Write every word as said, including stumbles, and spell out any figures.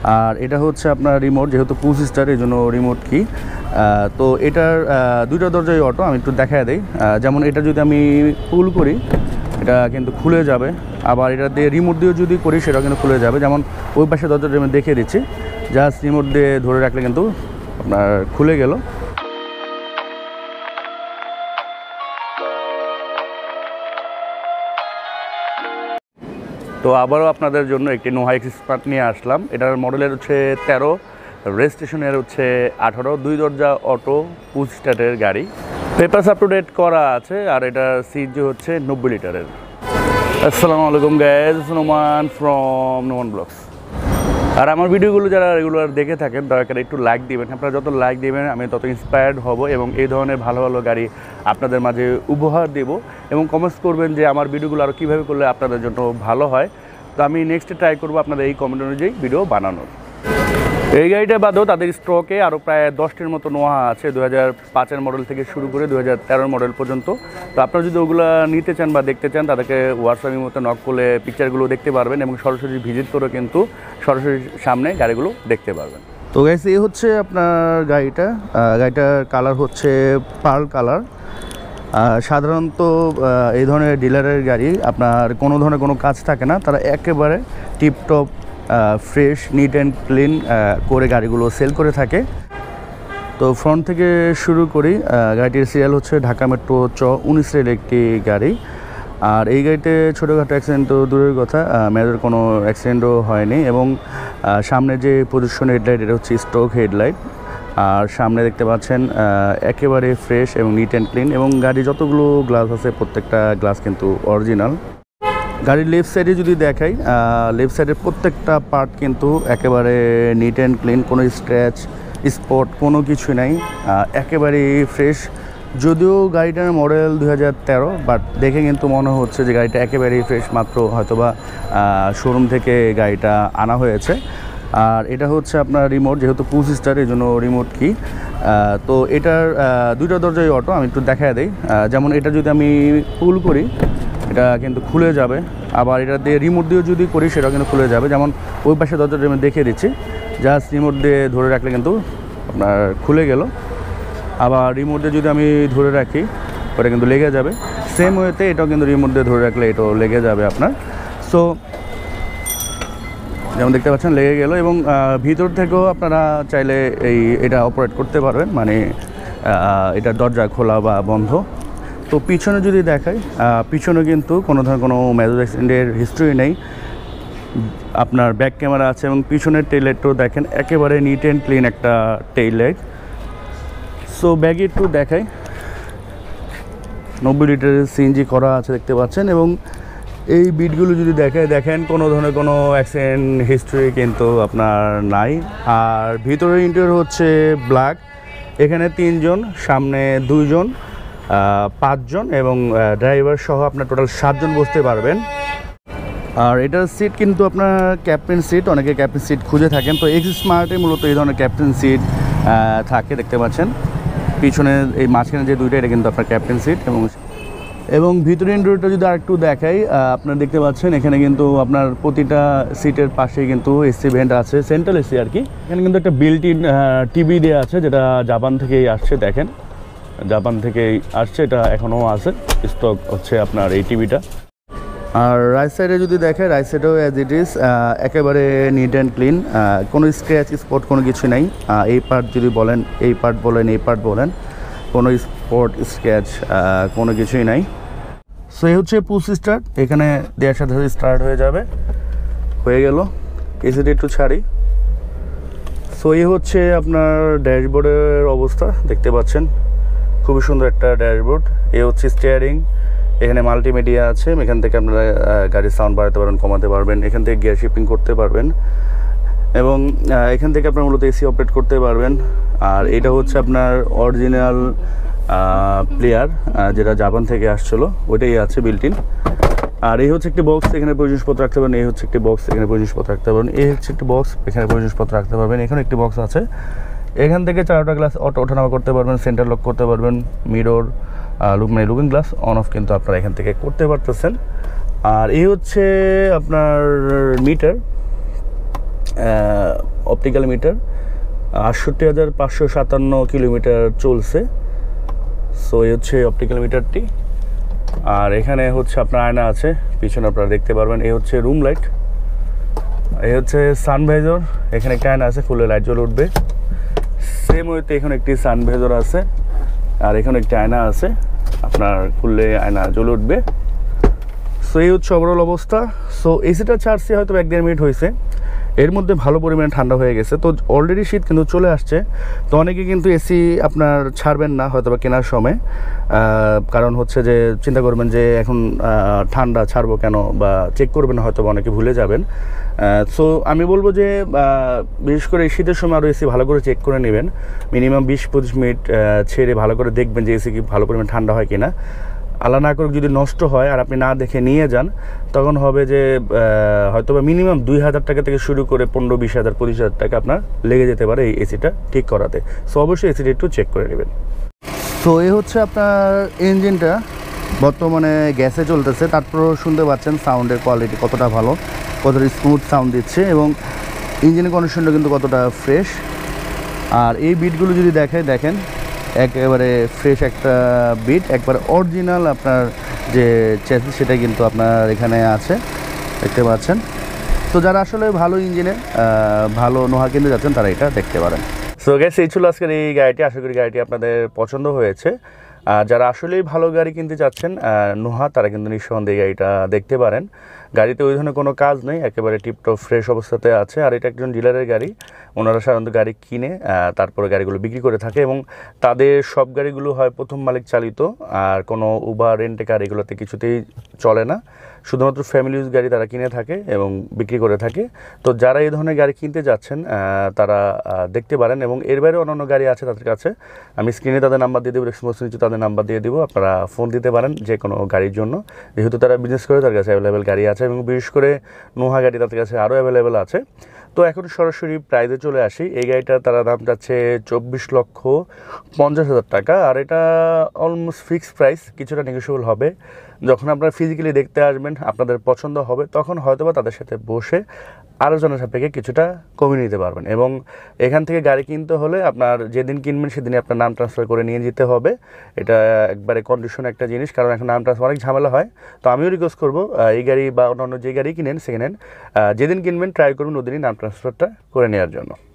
আর এটা হচ্ছে আপনার রিমোট, যেহেতু পুশ স্টার এই জন্য রিমোট কি। তো এটার দুইটা দরজায় অটো, আমি একটু দেখায় দিই। যেমন এটা যদি আমি পুল করি এটা কিন্তু খুলে যাবে, আবার এটা দিয়ে রিমোট দিয়েও যদি করি সেটাও কিন্তু খুলে যাবে। যেমন ওই পাশে দরজাটা আমি দেখিয়ে দিচ্ছি, জাস্ট রিমোট দিয়ে ধরে রাখলে কিন্তু আপনার খুলে গেল। তো আবারও আপনাদের জন্য একটি নোহা এক্স স্মার্ট নিয়ে আসলাম। এটার মডেলের হচ্ছে তেরো, রেজিস্ট্রেশনের হচ্ছে আঠারো, দুই দরজা অটো পুশ স্টার্টের গাড়ি। পেপারস আপ টু ডেট করা আছে, আর এটার সিজি হচ্ছে নব্বই লিটারের। আসসালামু আলাইকুম guys, Noman from Noman vlogs. আর আমার ভিডিওগুলো যারা রেগুলার দেখে থাকেন দয়া করে একটু লাইক দিবেন। আপনারা যত লাইক দিবেন আমি তত ইন্সপায়ার্ড হব এবং এই ধরনের ভালো ভালো গাড়ি আপনাদের মাঝে উপহার দেব। এবং কমেন্টস করবেন যে আমার ভিডিওগুলো আরও কীভাবে করলে আপনাদের জন্য ভালো হয়। তো আমি নেক্সটে ট্রাই করবো আপনাদের এই কমেন্ট অনুযায়ী ভিডিও বানানোর। এই গাড়িটা বাদেও তাদের স্টকে আরও প্রায় দশটির মতো নোহা আছে, দু হাজার পাঁচের মডেল থেকে শুরু করে দু হাজার তেরোর মডেল পর্যন্ত। তো আপনারা যদি ওগুলো নিতে চান বা দেখতে চান তাদেরকে হোয়াটসঅ্যাপের মতো নক করলে পিকচারগুলো দেখতে পারবেন এবং সরাসরি ভিজিট করে কিন্তু সরাসরি সামনে গাড়িগুলো দেখতে পারবেন। তো গাইস, এই হচ্ছে আপনার গাড়িটা। গাড়িটার কালার হচ্ছে পার্ল কালার। সাধারণত এই ধরনের ডিলারের গাড়ি আপনার কোনো ধরনের কোনো কাজ থাকে না, তারা একেবারে tiptop fresh neat and clean করে গাড়িগুলো সেল করে থাকে। তো ফ্রন্ট থেকে শুরু করি, গাড়িটির সিরিয়াল হচ্ছে ঢাকা মেট্রো চ উনিশের একটি গাড়ি। আর এই গাড়িতে ছোটোখাটো অ্যাক্সিডেন্ট তো দূরের কথা, মেজর কোনো অ্যাক্সিডেন্টও হয়নি। এবং সামনে যে পজিশন হেডলাইট এটা হচ্ছে স্টক হেডলাইট। আর সামনে দেখতে পাচ্ছেন একেবারে ফ্রেশ এবং নিট অ্যান্ড ক্লিন, এবং গাড়ি যতগুলো গ্লাস আছে প্রত্যেকটা গ্লাস কিন্তু অরিজিনাল। গাড়ির লেফট সাইডে যদি দেখাই, লেফট সাইডের প্রত্যেকটা পার্ট কিন্তু একেবারে নিট অ্যান্ড ক্লিন, কোনো স্ক্র্যাচ স্পট কোনো কিছু নাই, একেবারে ফ্রেশ। যদিও গাড়িটার মডেল দুই হাজার তেরো, বাট দেখে কিন্তু মনে হচ্ছে যে গাড়িটা একেবারেই ফ্রেশ, মাত্র হয়তোবা শোরুম থেকে গাড়িটা আনা হয়েছে। আর এটা হচ্ছে আপনার রিমোট, যেহেতু পুশ স্টার এই জন্য রিমোট কি। তো এটার দুইটা দরজায় অটো, আমি একটু দেখায় দিই। যেমন এটা যদি আমি পুল করি এটা কিন্তু খুলে যাবে, আবার এটা দিয়ে রিমোট দিয়েও যদি করি সেটাও কিন্তু খুলে যাবে। যেমন ওই পাশে দরজাটা আমি দেখিয়ে দিচ্ছি, জাস্ট রিমোট দিয়ে ধরে রাখলে কিন্তু আপনার খুলে গেল। আবার রিমোট দিয়ে যদি আমি ধরে রাখি ওটা কিন্তু লেগে যাবে। সেম ওয়েতে এটাও কিন্তু রিমোট দিয়ে ধরে রাখলে এটাও লেগে যাবে আপনার। সো যেমন দেখতে পাচ্ছেন লেগে গেল। এবং ভিতর থেকেও আপনারা চাইলে এই এটা অপারেট করতে পারবেন, মানে এটা দরজা খোলা বা বন্ধ। তো পিছনে যদি দেখাই, পিছনে কিন্তু কোনো ধরনের কোনো মেজর অ্যাক্সিডেন্টের হিস্ট্রি নেই। আপনার ব্যাক ক্যামেরা আছে এবং পিছনের টেইল লাইটটাও দেখেন একেবারে নিট অ্যান্ড ক্লিন একটা টেইল লাইট। সো ব্যাগে একটু দেখাই, নব্বই লিটারের সিএনজি করা আছে দেখতে পাচ্ছেন। এবং এই বিটগুলো যদি দেখায় দেখেন কোনো ধরনের কোনো অ্যাক্সিডেন্ট হিস্ট্রি কিন্তু আপনার নাই। আর ভিতরের ইন্টেরিয়র হচ্ছে ব্ল্যাক। এখানে তিনজন, সামনে দুইজন, পাঁচজন এবং ড্রাইভার সহ আপনার টোটাল সাতজন বসতে পারবেন। আর এটার সিট কিন্তু আপনার ক্যাপ্টেন সিট, অনেকে ক্যাপ্টেন সিট খুঁজে থাকেন। তো এক্স স্মার্টে মূলত এই ধরনের ক্যাপ্টেন সিট থাকে দেখতে পাচ্ছেন। পিছনে এই মাঝখানে যে দুইটা এটা কিন্তু আপনার ক্যাপ্টেন সিট। এবং এবং ভিতরের ইন্টেরিয়রটা যদি আরেকটু দেখাই, আপনারা দেখতে পাচ্ছেন এখানে কিন্তু আপনার প্রতিটা সিটের পাশেই কিন্তু এসি ভেন্ট আছে, সেন্ট্রাল এসি আর কি। এখানে কিন্তু একটা বিল্ট ইন টিভি দেওয়া আছে, যেটা জাপান থেকেই আসছে। দেখেন জাপান থেকেই আসছে, এটা এখনও আছে স্টক হচ্ছে আপনার এই টিভিটা। আর রাইট সাইডে যদি দেখে, রাইট সাইডেও অ্যাজ ইট ইজ একেবারে নিট অ্যান্ড ক্লিন, কোনো স্ক্র্যাচ স্পট কোনো কিছু নেই। এই পার্ট যদি বলেন, এই পার্ট বলেন, এই পার্ট বলেন, কোনো স্পট স্ক্র্যাচ কোনো কিছুই নাই। সো এই হচ্ছে পুশ স্টার্ট, এখানে দেওয়ার সাথে সাথে স্টার্ট হয়ে যাবে। হয়ে গেল, এসিটা একটু ছাড়ি। সো এই হচ্ছে আপনার ড্যাশবোর্ডের অবস্থা দেখতে পাচ্ছেন, খুবই সুন্দর একটা ড্যাশবোর্ড। এ হচ্ছে স্টিয়ারিং, এখানে মাল্টিমিডিয়া আছে, এখান থেকে আপনারা গাড়ির সাউন্ড বাড়াতে পারবেন, কমাতে পারবেন, এখান থেকে গিয়ার শিফটিং করতে পারবেন এবং এখান থেকে আপনার মূলত এসি অপারেট করতে পারবেন। আর এটা হচ্ছে আপনার অরিজিনাল প্লেয়ার, যেটা জাপান থেকে আসছিলো, ওইটাই আছে বিল্ট ইন। আর এই হচ্ছে একটি বক্স, এখানে প্রয়োজনপত্র রাখতে পারবেন। এই হচ্ছে একটি বক্স, এখানে প্রয়োজনপত্র রাখতে পারবেন। এই হচ্ছে একটি বক্স, এখানে প্রয়োজনপত্র রাখতে পারবেন। এখানে একটি বক্স আছে, এখান থেকে চারটা গ্লাস অটো ওঠানামা করতে পারবেন, সেন্টার লক করতে পারবেন, মিরর লুক মানে লুকিং গ্লাস অন অফ কিন্তু আপনারা এখান থেকে করতে পারতেছেন। আর এই হচ্ছে আপনার মিটার, অপটিক্যাল মিটার, আটষট্টি হাজার পাঁচশো সাতান্ন কিলোমিটার চলছে। সো এই হচ্ছে অপটিক্যাল মিটারটি। আর এখানে হচ্ছে আপনার আয়না আছে, পিছনে আপনারা দেখতে পারবেন। এই হচ্ছে রুম লাইট, এই হচ্ছে সানভাইজর, এখানে একটা আয়না আছে, খুলে লাইট জ্বলে উঠবে। সেম ওয়েতে এখানে একটি সানভাইজর আছে, আর এখানে একটা আয়না আছে, আপনার খুললে আয়না জ্বলে উঠবে। সো এই হচ্ছে ওভারঅল অবস্থা। সো এসিটা ছাড়ছি হয়তো এক দেড় মিনিট হয়েছে, এর মধ্যে ভালো পরিমাণে ঠান্ডা হয়ে গেছে। তো অলরেডি শীত কিন্তু চলে আসছে। তো অনেকে কিন্তু এসি আপনার ছাড়বেন না হয়তো বা কেনার সময়, কারণ হচ্ছে যে চিন্তা করবেন যে এখন ঠান্ডা ছাড়বো কেন, বা চেক করবেন হয়তো বা অনেকে ভুলে যাবেন। সো আমি বলবো যে বিশেষ করে শীতের সময় আরও এসি ভালো করে চেক করে নেবেন। মিনিমাম বিশ পঁচিশ মিনিট ছেড়ে ভালো করে দেখবেন যে এসি কি ভালো পরিমাণে ঠান্ডা হয় কিনা। আল্লাহ না করুক যদি নষ্ট হয় আর আপনি না দেখে নিয়ে যান, তখন হবে যে হয়তো বা মিনিমাম দুই হাজার টাকা থেকে শুরু করে পনেরো বিশ হাজার পঁচিশ হাজার টাকা আপনার লেগে যেতে পারে এই এসিটা ঠিক করাতে। সো অবশ্যই এসিটা একটু চেক করে নেবেন। সো এই হচ্ছে আপনার ইঞ্জিনটা, বর্তমানে গ্যাসে চলতেছে, তারপরও শুনতে পাচ্ছেন সাউন্ডের কোয়ালিটি কতটা ভালো, কতটা স্মুথ সাউন্ড দিচ্ছে, এবং ইঞ্জিনের কন্ডিশনটা কিন্তু কতটা ফ্রেশ। আর এই বিটগুলো যদি দেখে দেখেন একেবারে ফ্রেশ একটা বিট, একবারে অরিজিনাল আপনার যে চ্যাসিস সেটা কিন্তু আপনার এখানে আছে, দেখতে পাচ্ছেন। তো যারা আসলে ভালো ইঞ্জিনে ভালো নোহা কিনতে যাচ্ছেন তারা এটা দেখতে পারেন। সো গ্যাস এই ছিল আজকের এই গাড়িটি। আশা করি গাড়িটি আপনাদের পছন্দ হয়েছে। যারা আসলেই ভালো গাড়ি কিনতে চাচ্ছেন নোহা, তারা কিন্তু নিঃসন্দেহে গাড়িটা দেখতে পারেন। গাড়িতে ওই ধরনের কোনো কাজ নেই, একেবারে টিপটপ ফ্রেশ অবস্থাতে আছে। আর এটা একজন ডিলারের গাড়ি, ওনারা সাধারণত গাড়ি কিনে তারপরে গাড়িগুলো বিক্রি করে থাকে, এবং তাদের সব গাড়িগুলো হয় প্রথম মালিক চালিত, আর কোনো উবার রেন্টে কার এগুলোতে কিছুতেই চলে না। শুধুমাত্র ফ্যামিলি ইউজ গাড়ি তারা কিনে থাকে এবং বিক্রি করে থাকে। তো যারা এই ধরনের গাড়ি কিনতে যাচ্ছেন তারা দেখতে পারেন, এবং এর বাইরে অন্যান্য গাড়ি আছে তাদের কাছে। আমি স্ক্রিনে তাদের নাম্বার দিয়ে দেবো, এক্সপ্রেস নিচে তাদের নাম্বার দিয়ে দেবো, আপনারা ফোন দিতে পারেন যে কোনো গাড়ির জন্য। যেহেতু তারা বিজনেস করে, তার কাছে অ্যাভেলেবেল গাড়ি আছে, এবং বিশেষ করে নোহা গাড়ি তাদের কাছে আরও অ্যাভেলেবেল আছে। তো এখন সরাসরি প্রাইজে চলে আসি। এই গাড়িটা তারা দাম যাচ্ছে চব্বিশ লক্ষ পঞ্চাশ হাজার টাকা, আর এটা অলমোস্ট ফিক্সড প্রাইস, কিছুটা নেগোশিয়েবল হবে। যখন আপনারা ফিজিক্যালি দেখতে আসবেন, আপনাদের পছন্দ হবে, তখন হয়তো বা তাদের সাথে বসে আলোচনা সাপেক্ষে কিছুটা কমিয়ে নিতে পারবেন। এবং এখান থেকে গাড়ি কিনতে হলে আপনার যেদিন কিনবেন সেদিনই আপনার নাম ট্রান্সফার করে নিয়ে যেতে হবে। এটা একবারে কন্ডিশন একটা জিনিস, কারণ এখন নাম ট্রান্সফার অনেক ঝামেলা হয়। তো আমিও রিকোয়েস্ট করবো এই গাড়ি বা অন্যান্য যে গাড়ি কিনেন সেকেন্ড হ্যান্ড, যেদিন কিনবেন ট্রাই করুন ওদিনই নাম ট্রান্সফারটা করে নেওয়ার জন্য।